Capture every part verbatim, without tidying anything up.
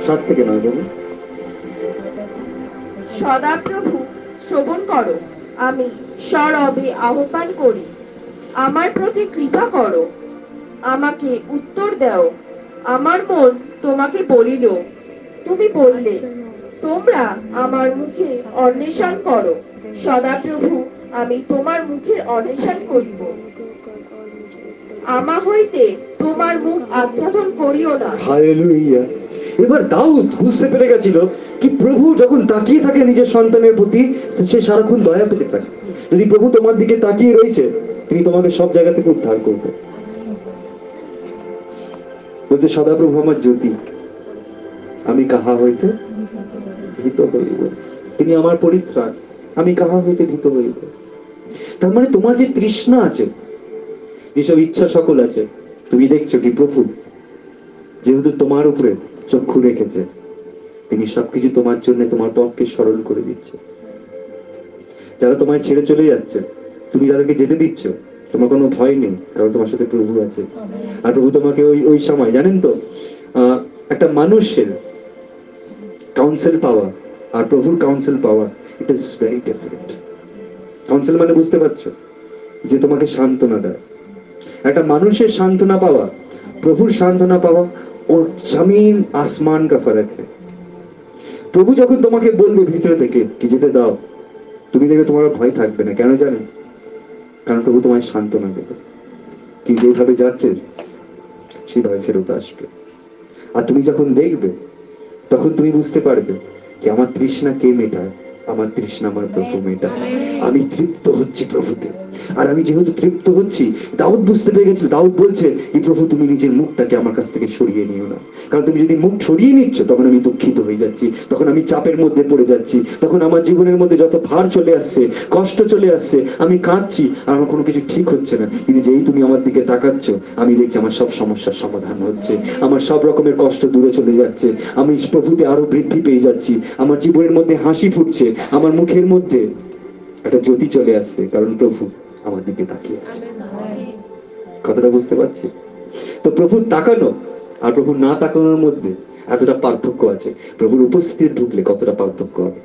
সাত থেকে নয় বলুন। সদাপ্রভু, শ্রবণ করো, আমি সরবে আহ্বান করি, আমার প্রতি কৃপা করো, আমাকে উত্তর দাও। আমার মন তোমাকে বলিল, তুমি বললে, তোমরা আমার মুখে অন্বেষণ করো। সদাপ্রভু, আমি তোমার মুখের অন্বেষণ করিব, আমা হইতে তোমার মুখ আচ্ছাদন করিও না। হালেলুয়া। এবার দাউদ বুঝতে পেরে গেছিল কি প্রভু যখন তাকিয়ে থাকে নিজের সন্তানের প্রতি, সে সারাক্ষণ দয়া পেতে থাকে। যদি প্রভু তোমার দিকে তাকিয়ে রয়েছে, তিনি তোমাকে সব জায়গা থেকে উদ্ধার করবে। বলছে সদাপ্রভু আমার জ্যোতি, আমি কাহা হইতে ভীত হইব। তিনি আমার পরিত্রাণ, আমি কাহা হইতে ভীত হইব। তার মানে তোমার যে তৃষ্ণা আছে, যেসব ইচ্ছা সকল আছে, তুমি দেখছো কি প্রভু যেহেতু তোমার উপরে চক্ষু রেখেছে, তিনি সবকিছু তোমার জন্য তোমার পথকে সরল করে দিচ্ছে। যারা তোমায় ছেড়ে চলে যাচ্ছে, তুমি যাদেরকে যেতে দিচ্ছ, তোমার কোনো ভয় নেই, কারণ তোমার সাথে প্রভু আছে। আর প্রভু তোমাকে ওই ওই সময়, জানেন তো, আহ একটা মানুষের কাউন্সিল পাওয়া আর প্রভুর কাউন্সিল পাওয়া, it is very different. Counsel মানে বুঝতে পারছো, যে তোমাকে সান্ত্বনা দেয়। একটা মানুষের সান্ত্বনা পাওয়া, প্রভুর সান্ত্বনা পাওয়া, ও জমিন আসমান কা ফরক है। প্রভু যখন তোমাকে বলবে ভিতরে থেকে কি যেতে দাও, তুমি দেখবে তোমার ভয় থাকবে না। কেন জানেন? কারণ প্রভু তোমায় সান্ত্বনা দেবে কি যেভাবে যাচ্ছে সেভাবে ফেরত আসবে। আর তুমি যখন দেখবে, তখন তুমি বুঝতে পারবে যে আমার তৃষ্ণা কে মেটায়, আমার তৃষ্ণা আমার প্রভু মেটায়। আমি তৃপ্ত হচ্ছি প্রভুতে। আর আমি যেহেতু তৃপ্ত হচ্ছি, দাউদ বুঝতে পেরে গেছিল। দাউদ বলছে এই প্রভু তুমি নিজের মুখটাকে আমার কাছ থেকে সরিয়ে নিও না, কারণ তুমি যদি মুখ সরিয়ে নিচ্ছ তখন আমি দুঃখিত হয়ে যাচ্ছি, তখন আমি চাপের মধ্যে পড়ে যাচ্ছি, তখন আমার জীবনের মধ্যে যত ভার চলে আসছে, কষ্ট চলে আসছে, আমি কাঁদছি আর আমার কোনো কিছু ঠিক হচ্ছে না। কিন্তু যেই তুমি আমার দিকে তাকাচ্ছ, আমি দেখছি আমার সব সমস্যার সমাধান হচ্ছে, আমার সব রকমের কষ্ট দূরে চলে যাচ্ছে, আমি প্রভুতে আরো বৃদ্ধি পেয়ে যাচ্ছি, আমার জীবনের মধ্যে হাসি ফুটছে, আমার মুখের মধ্যে একটা জ্যোতি চলে আসছে, কারণ প্রভু আমার দিকে তাকিয়ে আছে। কথাটা বুঝতে পারছি তো? প্রভু তাকানো আর প্রভু না তাকানোর মধ্যে এতটা পার্থক্য আছে। প্রভুর উপস্থিতি ঢুকলে কতটা পার্থক্য হবে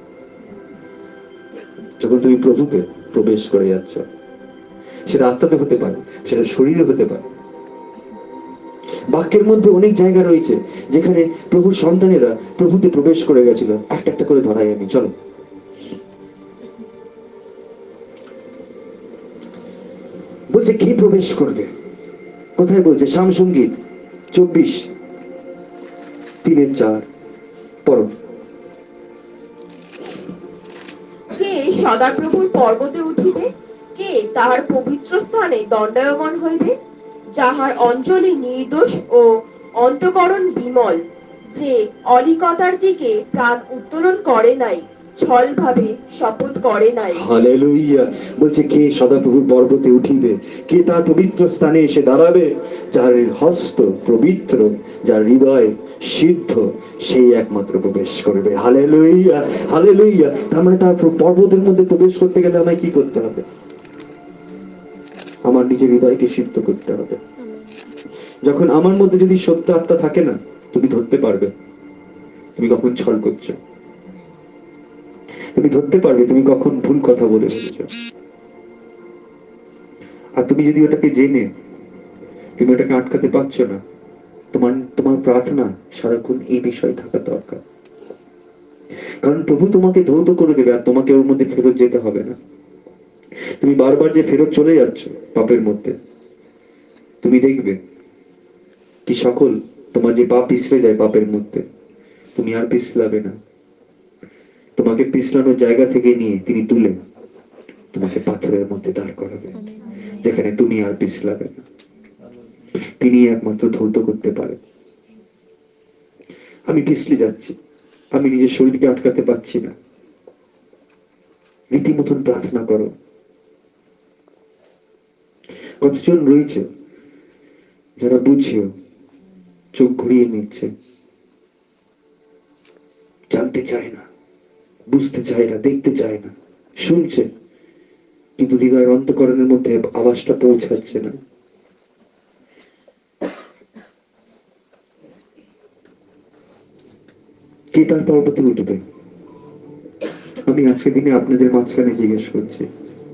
যখন তুমি প্রভুতে প্রবেশ করে যাচ্ছ। সেটা আত্মাতে হতে পারে, সেটা শরীরে হতে পারে। বাক্যের মধ্যে অনেক জায়গা রয়েছে যেখানে প্রভুর সন্তানেরা প্রভুতে প্রবেশ করে গেছিল। একটা একটা করে ধরাই আমি, চলো। বলছে কে প্রবেশ করবে, কোথায় বলছে? শাম সঙ্গীত চব্বিশ তিনের চার পড়ো। কে সদাপ্রভুর পর্বতে উঠিবে? কে তাহার পবিত্র স্থানে দণ্ডায়মান হইবে? যাহার অঞ্জলি নির্দোষ ও অন্তঃকরণ বিমল, যে অলিকতার দিকে প্রাণ উত্তোলন করে নাই, ছল ভাবে শপথ করে নাই। হালেলুইয়া। বলছে কে সদাপ্রভুর পর্বতে উঠিবে, কে তার পবিত্র স্থানে এসে দাঁড়াবে? যার হস্ত পবিত্র, যার হৃদয় সিদ্ধ, সেই একমাত্র প্রবেশ করবে। Hallelujah, hallelujah. তার মানে তার পর্বতের মধ্যে প্রবেশ করতে গেলে আমায় কি করতে হবে? আমার নিজের হৃদয়কে সিদ্ধ করতে হবে। যখন আমার মধ্যে যদি সত্য আত্মা থাকে না, তুমি ধরতে পারবে তুমি কখন ছল করছো, তুমি ধরতে পারবে তুমি কখন ভুল কথা বলে ফেলেছো। আর তুমি যদি ওটাকে জেনে তুমি ওটাকে আটকাতে পারছো না, তোমার তোমার প্রার্থনা সারাক্ষণ এই বিষয় থাকা দরকার। কারণ প্রভু তোমাকে ধৌত করে দেবে আর তোমাকে ওর মধ্যে ফেরত যেতে হবে না। তুমি বারবার যে ফেরত চলে যাচ্ছ পাপের মধ্যে, তুমি দেখবে কি সকল তোমার যে পাপ পিছলে যায় পাপের মধ্যে, তুমি আর পিছলাবে না। তোমাকে পিছলানোর জায়গা থেকে নিয়ে তিনি তুলে তোমাকে পাথরের মধ্যে দাঁড় করাবে, যেখানে তুমি আর পিছলাবে না। তিনি একমাত্র ধৌত করতে পারে। আমি পিছলে যাচ্ছি, আমি নিজের শরীরকে আটকাতে পারছি না, রীতিমতন প্রার্থনা করো। কতজন রয়েছে যারা বুঝিও চোখ ঘুরিয়ে নিচ্ছে, জানতে চায় না, বুঝতে চায় না, দেখতে চায় না, শুনছে কিন্তু হৃদয়ের অন্তঃকরণের মধ্যে আওয়াজটা পৌঁছাচ্ছে না। কে তার পর্বতে উঠবে? আমি আজকে দিনে আপনাদের মাঝখানে জিজ্ঞেস করছি,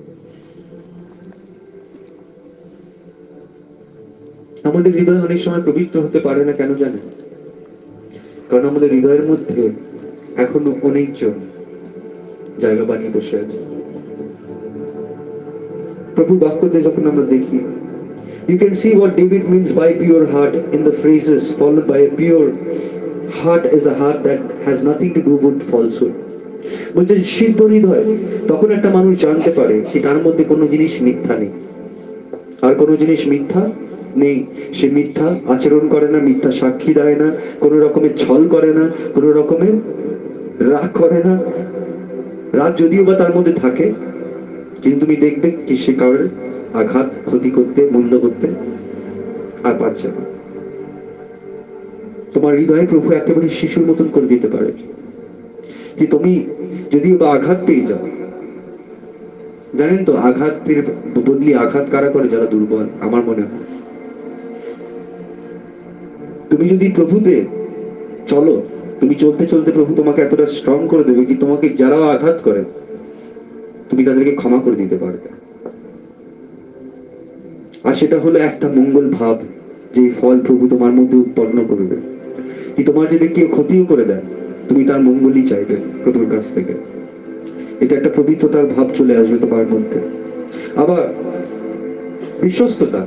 আমাদের হৃদয় অনেক সময় পবিত্র হতে পারে না, কেন জানেন? কারণ আমাদের হৃদয়ের মধ্যে এখনো অনেকজন জায়গা বানিয়ে বসে আছে। প্রভু বাক্যতে যখন আমরা দেখি, you can see what David means by pure heart in the phrases followed by a pure heart is a heart that has nothing to do with falsehood. বলছে সিদ্ধ হৃদয়, তখন একটা মানুষ জানতে পারে যে তার মধ্যে কোনো জিনিস মিথ্যা নেই, আর কোনো জিনিস মিথ্যা নেই। সে মিথ্যা আচরণ করে না, মিথ্যা সাক্ষী দেয় না, কোনো রকমের ছল করে না, কোনো রকমের রাগ করে না। রাগ যদিও বা তার মধ্যে থাকে, কিন্তু তুমি দেখবে কি সে কারোর আঘাত, ক্ষতি করতে, মন্দ করতে আর পারছে না। তোমার হৃদয়ে প্রভু একেবারে শিশুর মতন করে দিতে পারে কি তুমি যদিও বা আঘাত পেয়ে যাও। জানেন তো আঘাতের বদলি আঘাত কারা করে? যারা দুর্বল, আমার মনে হয়। তুমি যদি প্রভুতে চলো, তুমি চলতে চলতে প্রভু তোমাকে এতটা স্ট্রং করে দেবে কি তোমাকে যারা আঘাত করে তুমি তাদেরকে ক্ষমা করে দিতে পারবে। আর সেটা হলো একটা মঙ্গল ভাব, যে ফল প্রভু তোমার মধ্যে উৎপন্ন করবে। কি তোমার যদি কেউ ক্ষতিও করে দেয়, তুমি তার মঙ্গলই চাইবে প্রভুর কাছ থেকে। এটা একটা পবিত্রতার ভাব চলে আসবে তোমার মধ্যে। আবার বিশ্বস্ততা,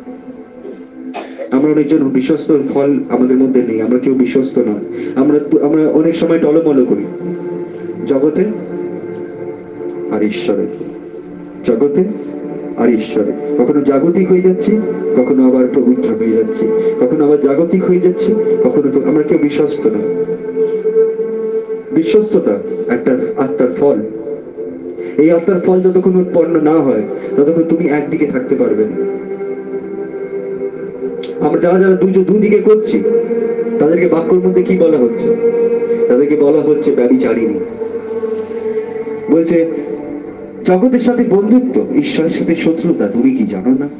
আমরা অনেকজন বিশ্বস্ত ফল আমাদের মধ্যে নেই, আমরা কেউ বিশ্বস্ত নয়। আমরা আমরা অনেক সময় টলমল করি জগতে আর ঈশ্বরে, জগতে আর ঈশ্বরে। কখনো জাগতিক হয়ে যাচ্ছি, কখনো আবার পবিত্র হয়ে যাচ্ছি, কখনো আবার জাগতিক হয়ে যাচ্ছি, কখনো আমরা কেউ বিশ্বস্ত নয়। বিশ্বস্ততা একটা আত্মার ফল। এই আত্মার ফল যতক্ষণ উৎপন্ন না হয় ততক্ষণ তুমি একদিকে থাকতে পারবে না। আমরা যারা যারা দুজন দুদিকে করছি তাদেরকে বাক্যর মধ্যে কি বলা হচ্ছে? তাদেরকে বলা হচ্ছে ব্যভিচারিণী। বলছে জগতের সাথে বন্ধুত্ব, ঈশ্বরের সাথে শত্রুতা, তুমি কি জানো না?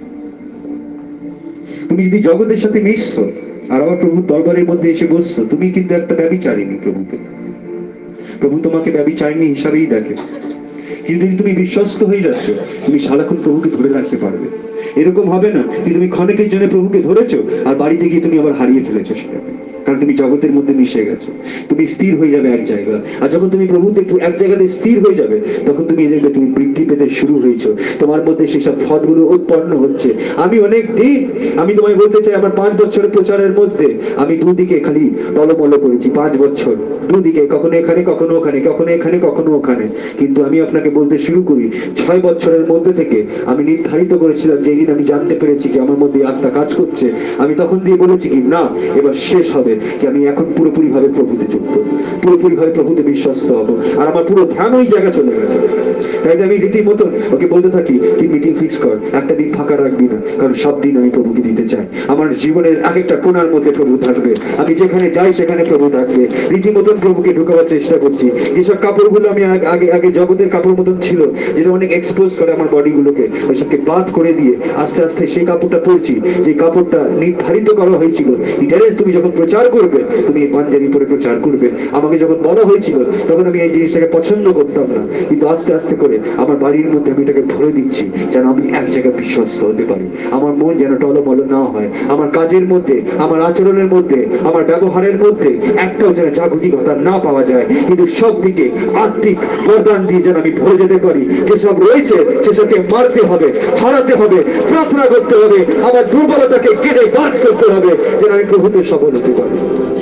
তুমি যদি জগতের সাথে মিশছো আর আবার প্রভুর দরবারের মধ্যে এসে বসছো, তুমি কিন্তু একটা ব্যভিচারিণী প্রভুতে। প্রভু তোমাকে ব্যভিচারিণী হিসাবেই দেখে। কিন্তু তুমি বিশ্বস্ত হয়ে যাচ্ছ, তুমি সারাক্ষণ প্রভুকে ধরে রাখতে পারবে। এরকম হবে না তুমি ক্ষণিকের জন্য প্রভুকে ধরেছো আর বাড়িতে গিয়ে তুমি আবার হারিয়ে ফেলেছো সেটাকে, কারণ তুমি জগতের মধ্যে মিশে গেছো। তুমি স্থির হয়ে যাবে এক জায়গা, আর যখন তুমি প্রভুতে এক জায়গাতে স্থির হয়ে যাবে তখন তুমি দেখবে তুমি বৃদ্ধি পেতে শুরু হয়েছো, তোমার মধ্যে সেসব ফলগুলো উৎপন্ন হচ্ছে। আমি অনেক দিন, আমি তোমায় বলতে চাই, আমার পাঁচ বছরের প্রচারের মধ্যে আমি দুদিকে খালি টলমল করেছি। পাঁচ বছর দুদিকে, কখনো এখানে কখনো ওখানে, কখনো এখানে কখনো ওখানে। কিন্তু আমি আপনাকে বলতে শুরু করি, ছয় বছরের মধ্যে থেকে আমি নির্ধারিত করেছিলাম, যেদিন আমি জানতে পেরেছি যে আমার মধ্যে আত্মা কাজ করছে, আমি তখন দিয়ে বলেছি কি না, এবার শেষ হবে, কি আমি এখন পুরোপুরি ভাবে প্রভুতে যুক্ত, পুরোপুরি ভাবে প্রভুতে বিশ্বস্ত হব। আর আমার পুরো ধ্যান ওই জায়গা চলে গেছে। তাই আমি রীতিমতন ওকে বলতে থাকি, তুই মিটিং ফিক্স কর, একটা দিন ফাঁকা রাখবি না, কারণ সব দিন আমি প্রভুকে দিতে চাই। আমার জীবনের এক একটা কোণার মধ্যে প্রভু থাকবে, আমি যেখানে যাই সেখানে প্রভু থাকবে। রীতিমতন প্রভুকে ঢুকাবার চেষ্টা করছি। যেসব কাপড়গুলো আমি আগে আগে জগতের কাপড় মতন ছিল, যেটা অনেক এক্সপোজ করে আমার বডিগুলোকে, ওইসবকে বাদ করে দিয়ে আস্তে আস্তে সেই কাপড়টা পরছি, যে কাপড়টা নির্ধারিত করা হয়েছিল। ইন্টারেস্ট তুমি যখন প্রচার করবে, তুমি এই পাঞ্জাবি পরে প্রচার করবে। আমাকে যখন বলা হয়েছিল তখন আমি এই জিনিসটাকে পছন্দ করতাম না, কিন্তু আস্তে আস্তে করে আমার বাড়ির মধ্যে আমি এটাকে ভরে দিচ্ছি, যেন আমি এক জায়গায় বিশ্বস্ত হতে পারি। আমার মন যেন টলমল না হয়, আমার কাজের মধ্যে, আমার আচরণের মধ্যে, আমার ব্যবহারের মধ্যে একটাও যেন জাগতিকতা না পাওয়া যায়, কিন্তু সব দিকে আত্মিক বরদান দিয়ে যেন আমি ভরে যেতে পারি। যেসব রয়েছে সেসবকে মারতে হবে, হারাতে হবে, প্রার্থনা করতে হবে, আমার দুর্বলতাকে কেটে বাদ করতে হবে, যেন আমি প্রভুতে সফল হতে পারি।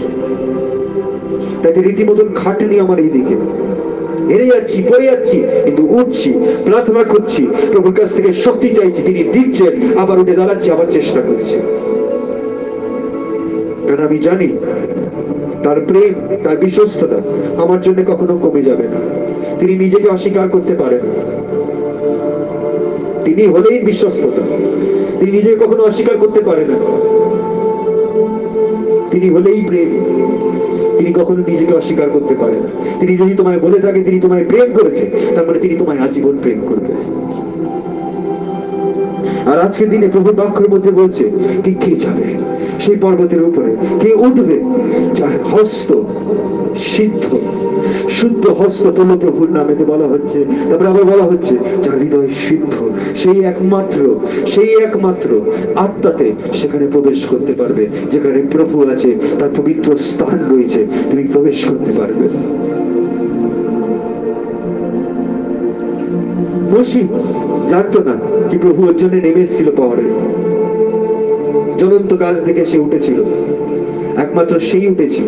তাই রীতিমতন খাটনি আমার এই দিকে, হেরে যাচ্ছি, পড়ে যাচ্ছি, কিন্তু উঠছি, প্রার্থনা করছি, প্রভুর কাছ থেকে শক্তি চাইছি, তিনি দিচ্ছেন, আবার উঠে দাঁড়াচ্ছি, আবার চেষ্টা করছি। কারণ আমি জানি তার প্রেম, তার বিশ্বস্ততা আমার জন্য কখনো কমে যাবে না। তিনি নিজেকে অস্বীকার করতে পারেন, তিনি হলেই বিশ্বস্ততা। তিনি নিজেকে কখনো অস্বীকার করতে পারে না, তিনি হলেই প্রেম। তিনি কখনো নিজেকে অস্বীকার করতে পারে না। তিনি যদি তোমায় বলে থাকে তিনি তোমায় প্রেম করেছে, তার মানে তিনি তোমায় আজীবন প্রেম করবে। আর আজকের দিনে প্রভু বাক্যের মধ্যে বলছে কি কে যাবে সেই পর্বতের উপরে, কে উঠবে যার হস্ত সিদ্ধ শুদ্ধ হস্ত তোলো প্রভুর নামেতে বলা হচ্ছে। তারপরে আবার বলা হচ্ছে যার হৃদয় সিদ্ধ, সেই একমাত্র সেই একমাত্র আত্মাতে সেখানে প্রবেশ করতে পারবে। যেখানে প্রভু আছে তার পবিত্র স্থান রয়েছে, তুমি প্রবেশ করতে পারবে। মসি জানতো না কি প্রভু ওর জন্য নেমে এসেছিল পাহাড়ে, জ্বলন্ত গাছ দেখে সে উঠেছিল, একমাত্র সেই উঠেছিল।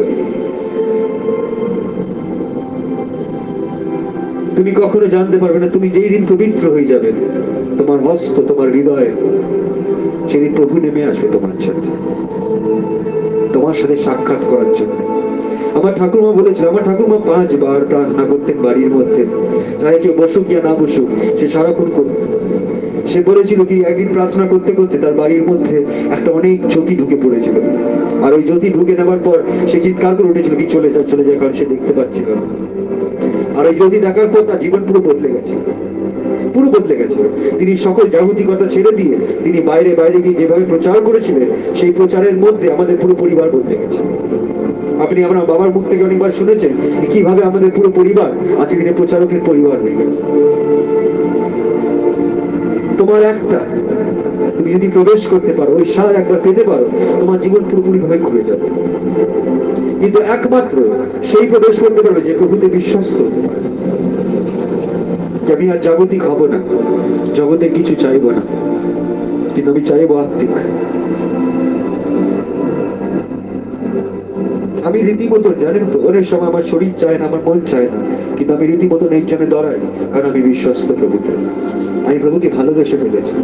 তুমি কখনো জানতে পারবে না, তুমি যেই দিন পবিত্র হয়ে যাবে তোমার হস্ত তোমার হৃদয়ে, সেদিন প্রভু নেমে আসবে তোমার জন্য, তোমার সাথে সাক্ষাৎ করার জন্য। আমার ঠাকুরমা বলেছিল, আমার ঠাকুরমা পাঁচবার প্রার্থনা করতেন বাড়ির মধ্যে, চাই কেউ বসুক ইয়া না বসুক সে সারাক্ষণ করত। সে বলেছিল কি একদিন প্রার্থনা করতে করতে তার বাড়ির মধ্যে একটা অনেক জ্যোতি ঢুকে পড়েছিল, আর ওই জ্যোতি ঢুকে নেবার পর সে চিৎকার করে উঠেছিল কি চলে যায় চলে যায়, কারণ সে দেখতে পাচ্ছিল না। আর ওই জ্যোতি দেখার পর তার জীবন পুরো বদলে গেছে, পুরো বদলে গেছে। তিনি সকল জাগতিকতা ছেড়ে দিয়ে তিনি বাইরে বাইরে গিয়ে যেভাবে প্রচার করেছিলেন, সেই প্রচারের মধ্যে আমাদের পুরো পরিবার বদলে গেছে। আপনি আমার বাবার মুখ থেকে অনেকবার শুনেছেন কিভাবে আমাদের পুরো পরিবার আজকে দিনে প্রচারকের পরিবার হয়ে গেছে। তোমার একটা তুমি যদি প্রবেশ করতে পারো, ওই সার একবার পেতে পারো, তোমার জীবন পুরোপুরি ভাবে ঘুরে যাবে। কিন্তু একমাত্র সেই প্রবেশ করতে পারবে যে প্রভুতে বিশ্বস্ত হতে পারে। আমি আর জাগতিক হব না, জগতে কিছু চাইবো না, কিন্তু আমি চাইবো আত্মিক। আমি রীতিমতো জানেন তো অনেক সময় আমার শরীর চায় না, আমার মন চায় না, কিন্তু আমি রীতিমতো এই জন্য দাঁড়াই কারণ আমি বিশ্বস্ত প্রভুতে, আমি প্রভুকে ভালোবেসে ফেলেছি।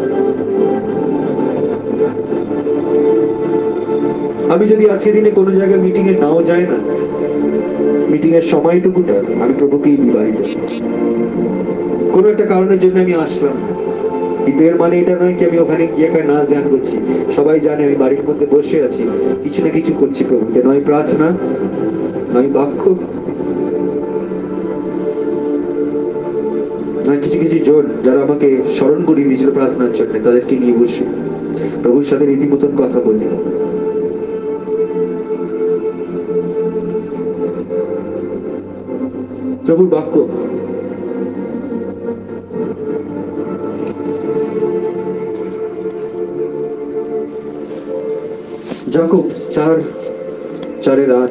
আমি যদি আজকে দিনে কোনো জায়গায় মিটিং এ নাও যাই না, মিটিং এর সময়টুকুটা আমি প্রভুকেই বিবাহিত। কোন একটা কারণের জন্য আমি আসলাম, কিন্তু এর মানে এটা নয় কি আমি ওখানে গিয়ে নাচ গান করছি। সবাই জানে আমি বাড়ির মধ্যে বসে আছি, কিছু না কিছু করছি প্রভুকে, নয় প্রার্থনা নয় বাক্য নয় কিছু কিছু জন যারা আমাকে স্মরণ করিয়ে দিয়েছিল প্রার্থনার জন্য, তাদেরকে নিয়ে বসে প্রভুর সাথে রীতিমতন কথা বলি। প্রভুর বাক্য যাকব চার চারের আট,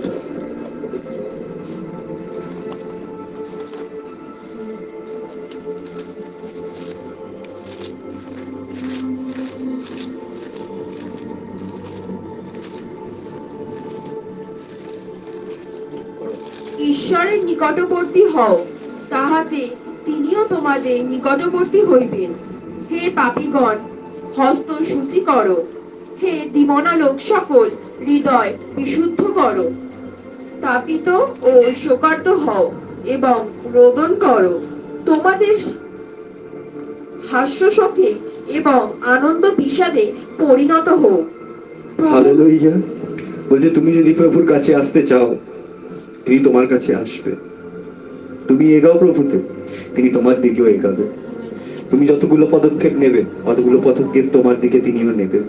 ঈশ্বরের নিকটবর্তী হও, তাহাতে তিনিও তোমাদের নিকটবর্তী হইবেন। হে পাপীগণ, হস্ত শুচি করো, হে দিমনা লোক সকল হৃদয় বিশুদ্ধ করো। তাপিত ও শোকার্ত হও এবং রোদন করো, তোমাদের হাস্যশোকে এবং আনন্দ বিষাদে পরিণত হোক। হালেলুয়া। বলছে তুমি যদি প্রভুর কাছে আসতে চাও, তিনি তোমার কাছে আসবে। তুমি এগাও প্রভুতে, তিনি তোমার দিকেও এগাবে। তুমি যতগুলো পদক্ষেপ নেবে, অতগুলো পদক্ষেপ তোমার দিকে তিনিও নেবেন।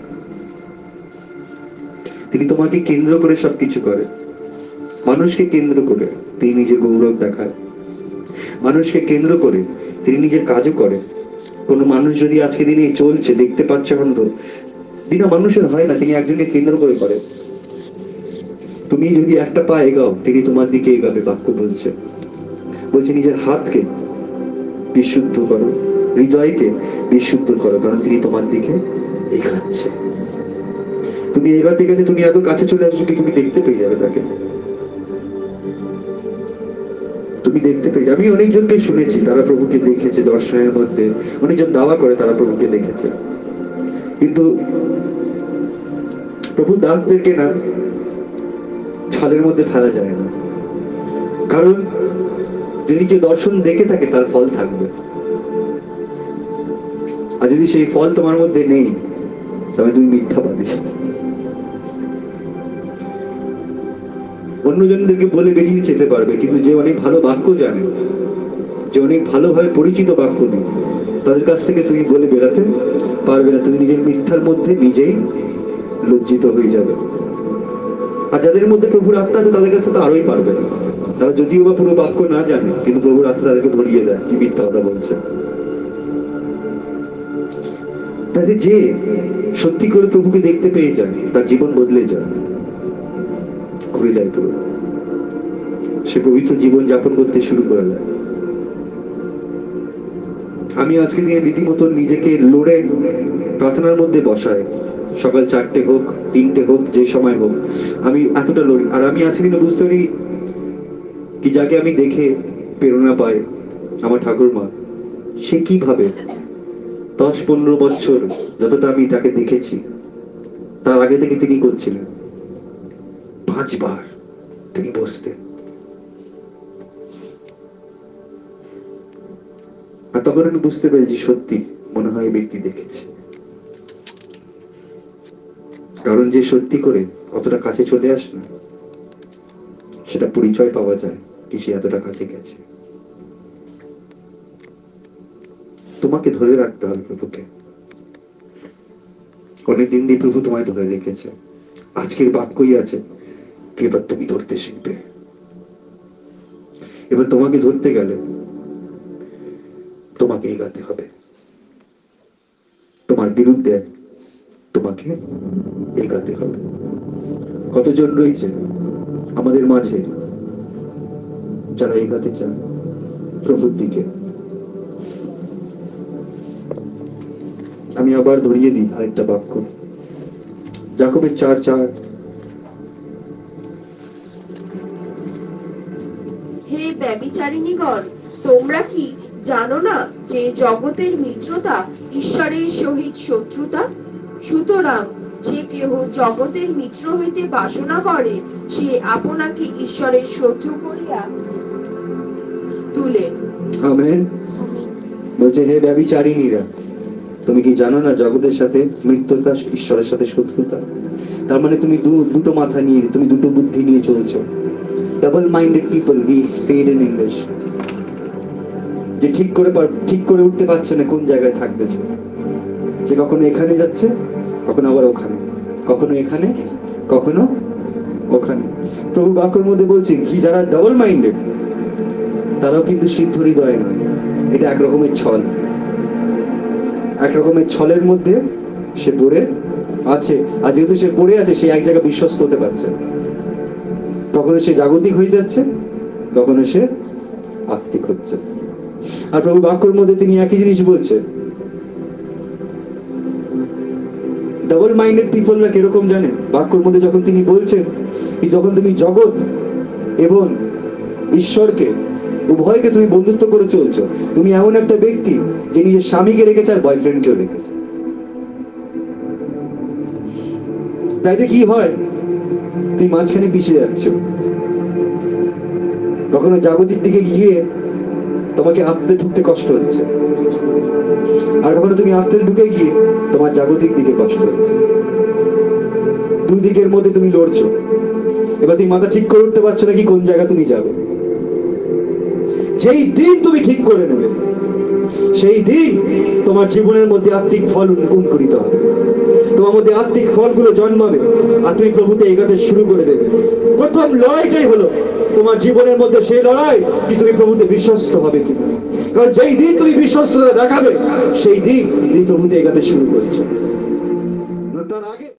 তিনি তোমাকে কেন্দ্র করে সবকিছু করে, মানুষকে কেন্দ্র করে তিনি নিজের গৌরব দেখায়, মানুষকে কেন্দ্র করে তিনি নিজের কাজও করে। কোনো মানুষ যদি আজকে দিনে চলছে দেখতে পাচ্ছে অন্ধ, বিনা মানুষের হয় না, তিনি একজনকে কেন্দ্র করে করে। তুমি যদি একটা পা এগাও, তিনি তোমার দিকে এগাবে। বাক্য বলছে বলছে নিজের হাতকে বিশুদ্ধ করো, হৃদয়কে বিশুদ্ধ করো, কারণ তিনি তোমার দিকে এগাচ্ছে। তুমি এগাতে গেলে তুমি এত কাছে চলে আসছো কি তুমি দেখতে পেয়ে যাবে তাকে, তুমি দেখতে পেয়ে যাবে। আমি অনেকজনকে শুনেছি তারা প্রভুকে দেখেছে দর্শনের মধ্যে, অনেকজন দাওয়া করে তারা প্রভুকে দেখেছে, কিন্তু প্রভু দাসদেরকে না ছালের মধ্যে ফেলা যায় না। কারণ যদি কেউ দর্শন দেখে থাকে তার ফল থাকবে, আর যদি সেই ফল তোমার মধ্যে নেই তবে তুমি মিথ্যাবাদী। অন্যজনদেরকে বলে বেরিয়ে যেতে পারবে, কিন্তু যে অনেক ভালো বাক্য জানে, যে অনেক ভালোভাবে পরিচিত বাক্য নেই, তাদের কাছ থেকে তুমি বলে বেরাতে পারবে না, তুমি নিজের মিথ্যার মধ্যে নিজেই লজ্জিত হয়ে যাবে। আর যাদের মধ্যে প্রভুর আত্মা আছে তাদের কাছে তো আরোই পারবে না। তারা যদিও বা পুরো বাক্য না জানে, কিন্তু প্রভুর আত্মা তাদেরকে ধরিয়ে দেয় কি মিথ্যা কথা বলছে। তাহলে যে সত্যি করে প্রভুকে দেখতে পেয়ে যায়, তার জীবন বদলে যায়, ঘুরে যায় পুরো, সে পবিত্র জীবন যাপন করতে শুরু করে দেয়। আমি আজকে দিনে রীতিমতন নিজেকে লড়ে প্রার্থনার মধ্যে বসাই, সকাল চারটে হোক তিনটে হোক যে সময় হোক, আমি এতটা লড়ি। আর আমি আজকে দিনে বুঝতে পারি কি যাকে আমি দেখে প্রেরণা পাই, আমার ঠাকুর মা, সে কিভাবে দশ পনেরো বছর যতটা আমি তাকে দেখেছি, তার আগে থেকে তিনি করছিলেন পাঁচবার তিনি বসতেন। আর তখন আমি বুঝতে পেরেছি সত্যি মনে হয় এই ব্যক্তি দেখেছে। কারণ যে সত্যি করে অতটা কাছে চলে আসে না, সেটা পরিচয় পাওয়া যায় কি সে এতটা কাছে গেছে। তোমাকে ধরে রাখতে হবে প্রভুকে। অনেকদিন দিয়ে প্রভু তোমায় ধরে রেখেছে। আজকের বাক্যই আছে কি এবার তুমি ধরতে শিখবে। এবার তোমাকে ধরতে গেলে তোমাকে এগাতে হবে, তোমার বিরুদ্ধে তোমাকে এগাতে হবে। কতজন রয়েছে আমাদের মাঝে যারা এগাতে চান প্রভুর দিকে? আমি আবার ধরিয়ে দিই আরেকটা বাক্য, যাকবের চার চার। হে ব্যভিচারিণীগণ, তোমরা কি জানো না যে জগতের মিত্রতা ঈশ্বরের সহিত শত্রুতা? সুতরাং যে কেহ জগতের মিত্র হইতে বাসনা করে, সে আপনাকে ঈশ্বরের শত্রু করিয়া তুলে। আমেন। বলছে হে ব্যভিচারিণীরা, তুমি কি জানো না জগতের সাথে মিত্রতা ঈশ্বরের সাথে শত্রুতা? তার মানে তুমি দুটো মাথা নিয়ে, তুমি দুটো বুদ্ধি নিয়ে চলছো। Double minded people, we said in English, যে ঠিক করে ঠিক করে উঠতে পারছে না কোন জায়গায় থাকবে। সে কখনো এখানে যাচ্ছে, কখনো আবার ওখানে, কখনো এখানে কখনো ওখানে। প্রভু বাক্যের মধ্যে বলছে কি যারা ডাবল মাইন্ডেড তারাও কিন্তু সিদ্ধ হৃদয় নয়। এটা এক রকমের ছল, এক রকমের ছলের মধ্যে সে পড়ে আছে। আর যেহেতু সে পড়ে আছে, সে এক জায়গায় বিশ্বস্ত হতে পারছে। কখনো সে জাগতিক হয়ে যাচ্ছে, কখনো সে আত্মিক হচ্ছে। আর প্রভু বাক্যের মধ্যে তিনি একই জিনিস বলছে। ডাবল মাইন্ডেড পিপলরা কিরকম জানেন? বাক্যের মধ্যে যখন তিনি বলছেন কি যখন তুমি জগৎ এবং ঈশ্বরকে উভয়কে তুমি বন্ধুত্ব করে চলছো, তুমি এমন একটা ব্যক্তি যে নিজের স্বামীকে রেখেছে আর বয়ফ্রেন্ডকেও রেখেছে। তাইতে কি হয়? তুমি মাঝখানে পিছিয়ে যাচ্ছ। কখনো জাগতিক দিকে গিয়ে তোমাকে আত্মে ঢুকতে কষ্ট হচ্ছে, আর কখনো তুমি আত্মে ঢুকে গিয়ে তোমার জাগতিক দিকে কষ্ট হচ্ছে। দুই দিকের মধ্যে তুমি লড়ছো। এবার তুমি মাথা ঠিক করে উঠতে পারছো না কি কোন জায়গা তুমি যাবে। যেই দিন তুমি ঠিক করে নেবে, সেই দিন তোমার জীবনের মধ্যে আত্মিক ফল উন্মোচিত হবে, তোমার মধ্যে আত্মিক ফলগুলো জন্মাবে, আর তুমি প্রভুতে এগোতে শুরু করে দেবে। প্রথম লড়াইটাই হলো তোমার জীবনের মধ্যে সেই লড়াই কি তুমি প্রভুতে বিশ্বস্ত হবে কিনা। কারণ যেই দিন তুমি বিশ্বস্ততা দেখাবে, সেই দিন তুমি প্রভুতে এগোতে শুরু করেছো। তার আগে